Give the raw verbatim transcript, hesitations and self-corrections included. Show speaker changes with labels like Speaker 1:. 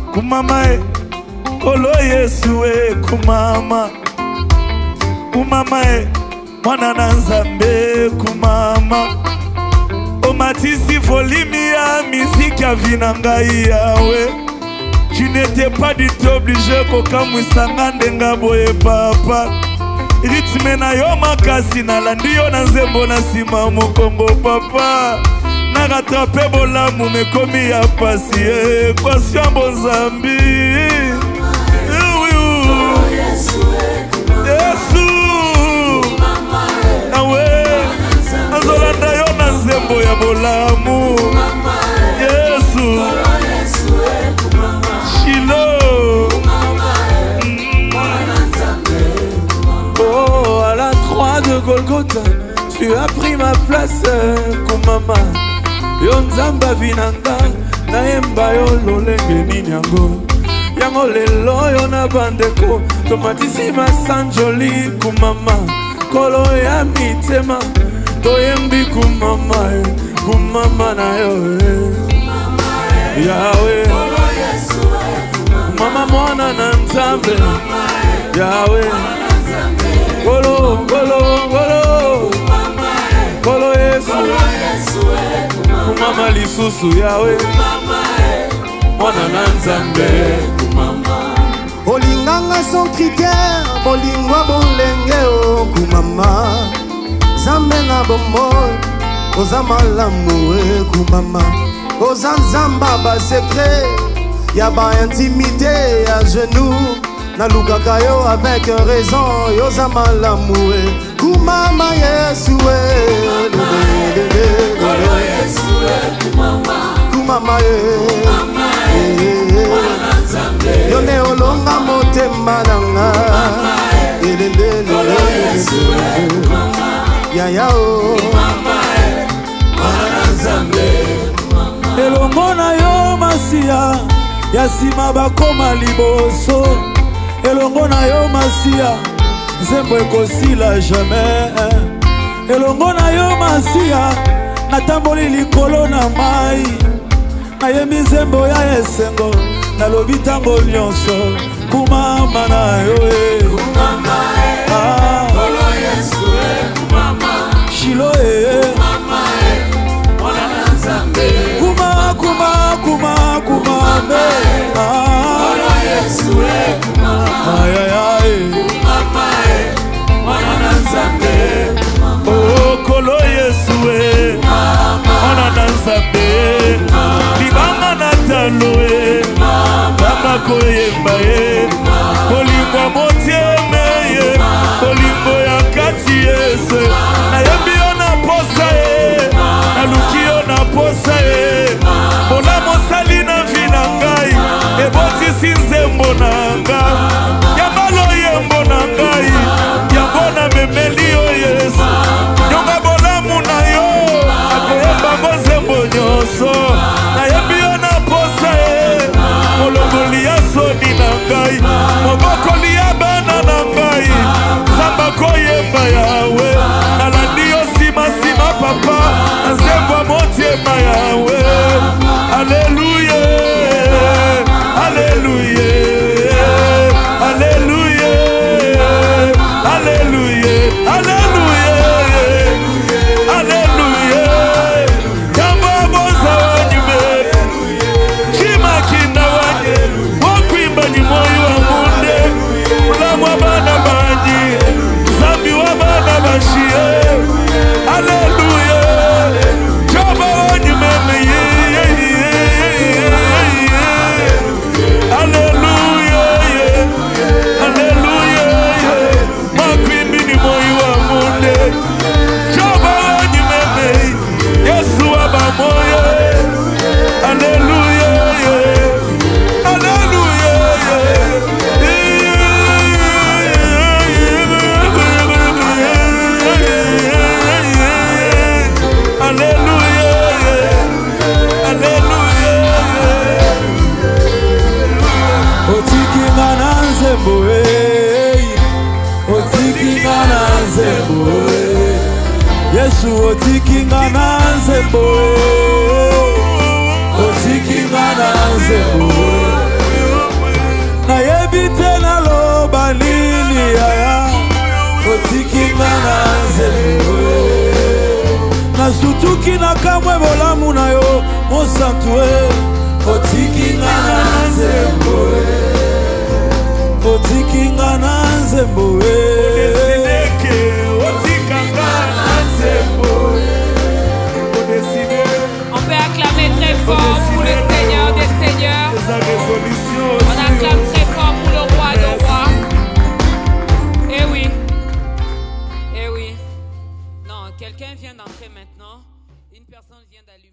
Speaker 1: kumama e kolo Yesu e kumama kumama e mwana na Nzambe kumama omatisi volimi ya musique ya vinangai yawe. Tu n'étais pas du tout obligé kokamwisa ndenga boye papa. Rythme na yo makasi na landi yo na nzembo na sima mokongo papa. Na rattrape bolamu mekomi ya pasi e kwa siambo Nzambi. Yesu nawe azolanda yo na nzembo ya bolamu. Yesu Shilo.
Speaker 2: Oh, à la croix de Golgotha, tu as pris ma place, kumama. Yo Nzamba vinanga, na yemba yo lolenge ninyango. Yango lelo yo na bandeko, tomatisi masanjoli kumama. Kolo ya mitema, toyembi kumama, kumama na yo Yahweh. Mama mwana na Nzambe Yahweh. Golo, golo, golo Golo Yesu kumama lisusu Yahweh. Mwana na Nzambe
Speaker 3: olinganga sans critère, olingwa bolenge o kumama. Nzambe na bomoi, oza malamu e kumama. Oza Nzamba ba secret, y'a ba intimité à genoux. Na lukaka yo avec raison, yo za malamu e kumama Yesu e.
Speaker 2: Golo Yesu e kumama.
Speaker 3: Kumama e yo ne olonga motema nanga.
Speaker 2: Golo Yesu e kumama.
Speaker 3: Ya ya o
Speaker 2: elongo na yo Masia ya sima bakoma liboso. Elongo na yo Masia nzembo ekosila jamais. Elongo na yo Masia natamboli likolo na mai. Nayembi nzembo ya esengo nalobi ntango nyonso kumama na yo e. Kumama e ah. Golo Yesu e kumama. Shilo e kumama e mwana na Nzambe. Kuma kuma kuma kuma me ah. Golo Yesu e kumama. Ay ay ay kumama e mwana na Nzambe.
Speaker 1: Oh kolo Yesu e mwana na Nzambe. Libanga na talo e baba koyemba e. Kolimbo motieme e kolimbo ya kati Yesu. Nayembi yo na posa e naluki yo na posa e. Bona mosali na vina ngai ebotisi nzembo na nga. Yambalo yembo na ngai yambona memeli yo Yesu. Nyonga bolamu na yo akoyemba ngo nzembo nyonso. Nayembi yo na posa e molongoli ya soni na ngai.
Speaker 2: natuki na kamwe bolamu na yo mosantu e otiki nga na nzembo e otiki nga na nzembo e
Speaker 4: on peut acclamer très fort pour le Seigneur des Seigneurs. On acclame très fort pour le Roi des Rois. Eh oui. Eh oui. Non, quelqu'un vient d'entrer maintenant. Une personne vient d'allumer.